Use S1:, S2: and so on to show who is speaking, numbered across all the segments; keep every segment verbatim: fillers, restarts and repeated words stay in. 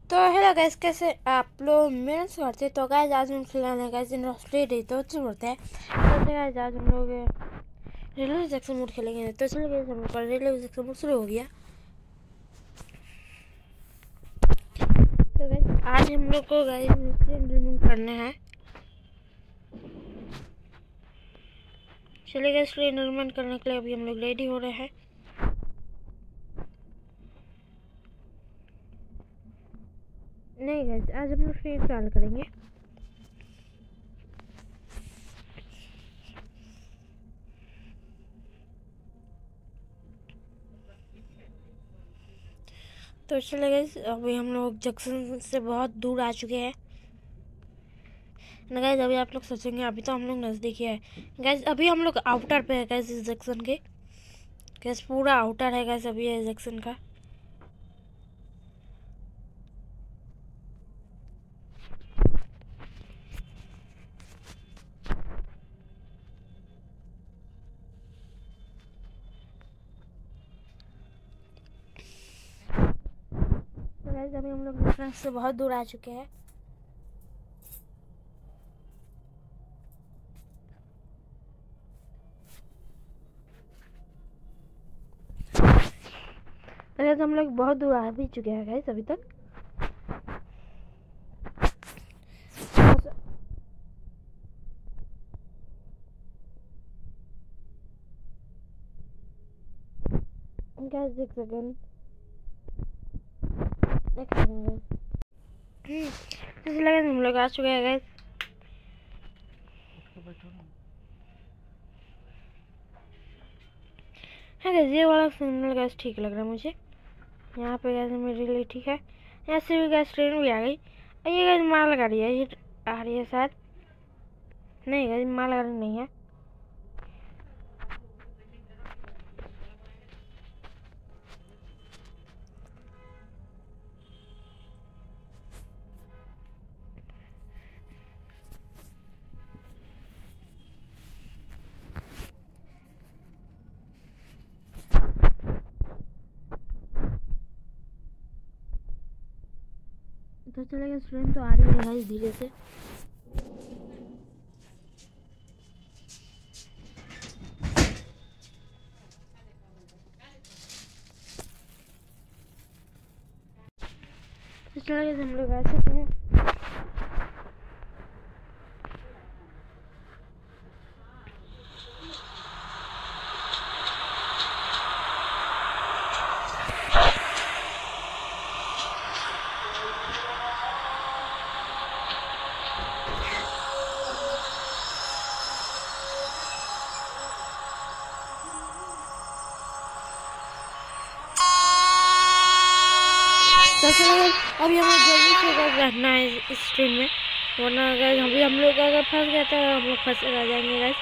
S1: तो hello guys, कैसे आप लोग मेरे से करते। तो गाइस आज हम खिलाने गैस इन ऑस्ट्रेलिया तो अच्छे होते हैं। तो गाइस आज हम लोग रेलवे सेक्शन मोड खेलेंगे। तो चलिए गाइस हम लोग रेलवे सेक्शन मोड शुरू हो गया। तो गाइस आज हम लोग को गाइस रिमूव करना है। चलिए गाइस ट्रेन रिमूव करने के लिए अभी हम लोग रेडी हो रहे हैं। नहीं गाइस आज हम लोग फ्री ट्रायल करेंगे। तो चले गाइस अभी हम लोग जंक्शन से बहुत दूर आ चुके हैं ना गाइस। अभी आप लोग सोचेंगे अभी तो हम लोग नज़दीक ही है गाइस। अभी हम लोग आउटर पे है गाइस, इस जंक्शन के गाइस पूरा आउटर है गाइस अभी है जंक्शन का। तो गाइस अभी हम लोग जंक्शन से बहुत दूर आ चुके हैं। गाइस हम लोग बहुत दूर आ भी चुके हैं गाइस अभी तक। गाइस एक सेकंड एक सेकंड गाइस हम लोग आ चुके हैं गाइस। हाँ गाइस ये वाला सिग्नल गाइस ठीक लग रहा है मुझे। यहाँ पे गाइस मेरे लिए ठीक है। यहाँ से भी गाइस ट्रेन भी आ गई। ये गाइस माल गाड़ी है, ये आ रही है शायद। नहीं गाइस माल गाड़ी नहीं है। तो चलेगा ट्रेन तो आ रही है गाइस धीरे से। तो चलेगा हम लोग आ चुके हैं। तो चलिए अभी हमें जल्दी से गाइस बैठना है इस ट्रेन में, वरना गाइस अभी हम लोग अगर फंस गए तो हम लोग फंस रह जाएंगे गाइस।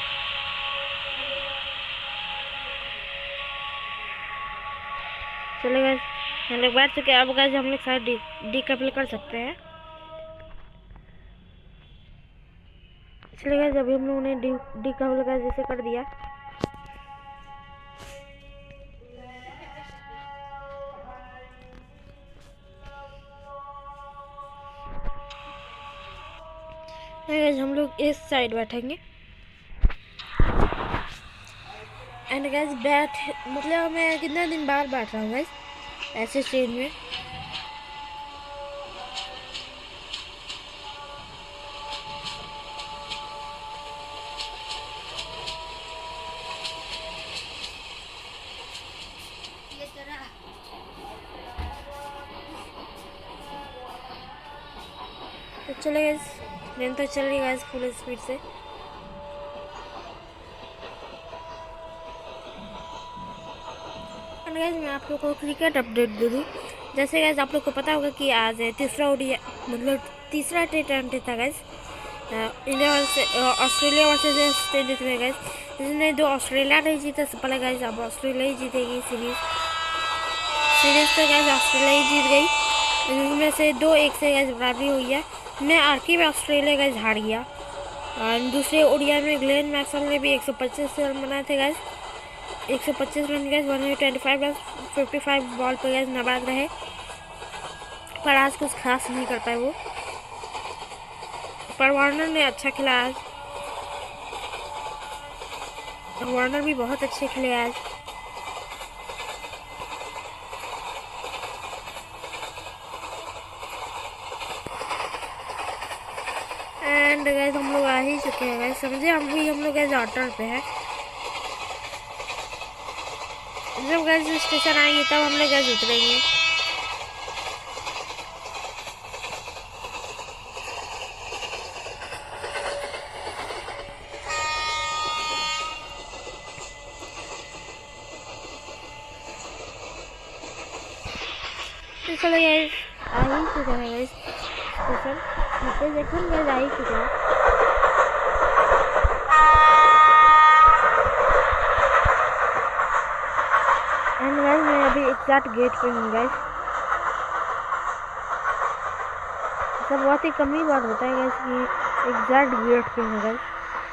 S1: चलिए गाइस हम लोग बैठ चुके हैं। अब गाइस हम लोग शायद डी डीकपल कर सकते हैं। चलिए गाइस अभी हम लोगों ने डी डीकपल गाइस जैसे कर दिया। गाइस हम लोग इस साइड बैठेंगे। एंड गाइस बैठ मतलब मैं कितना दिन बाद बैठ रहा हूँ गाइस ऐसे ट्रेन में। तो चले गाइस ट्रेन तो चल रही है गाइस फुल स्पीड से। एंड गाइस मैं आप लोग को क्रिकेट अपडेट दे दूँ। जैसे गाइस आप लोग को पता होगा कि आज तीसरा ओडीआई मतलब तीसरा टी ट्वेंटी था guys India versus Australia versus West Indies में गाइस, जिसमें दो ऑस्ट्रेलिया नहीं जीता पहले गाइस, अब ऑस्ट्रेलिया ही जीतेगी सीरीज। सीरीज तो गाइस ऑस्ट्रेलिया ही जीत गई, जिसमें से दो एक से गाइस बराबरी हुई है। मैं आखिरी में ऑस्ट्रेलिया गाइस हार गया। और दूसरे ओडीआई में ग्लेन मैक्सवेल ने भी एक सौ पच्चीस रन बनाए थे गाइस। एक सौ पच्चीस run guys one twenty five run fifty five ball पर गैस नाबाद रहे। पर आज कुछ खास नहीं कर पाए वो, पर वार्नर ने अच्छा खेला आज। वार्नर भी बहुत अच्छे खेले आज। एंड गाइस हम लोग आ ही चुके हैं गाइस, समझे हम भी हम लोग गाइस ऑर्डर पे है। जब गाइस स्टेशन आएंगे तब हम लोग गाइस उतरेंगे। तो चलो गाइस आ ही चुके हैं गाइस स्टेशन, स्टेशन गाइस आ ही चुके हैं। एंड गाइस मैं अभी एग्जैक्ट गेट पे हूँ गाइस। सब बहुत ही कम ही बार होता है गाइस कि एग्जैक्ट गेट पे हूँ गाइस।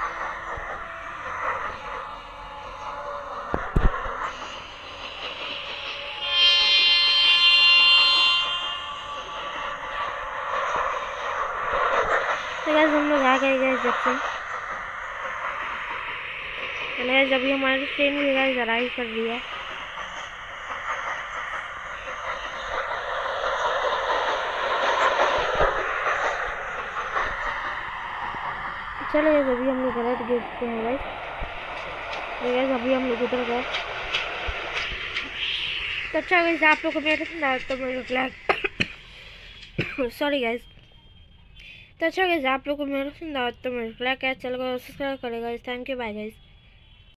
S1: तो गाइस हम लोग आ गए गाइस जंक्शन। गाइस अभी हमारी ट्रेन भी गाइस अराइव कर रही है। चलो गाइस अभी हम लोग गलत गेट पे हैं गाइस। गाइस अभी हम लोग उधर गए। तो अच्छा गाइस आप लोग को मेरा सुना तो मेरे ब्लैक सॉरी गाइस। तो अच्छा गाइस आप लोग को मेरा सुना तो मेरे ब्लैक चैनल को सब्सक्राइब करेगा। Thank you bye guys.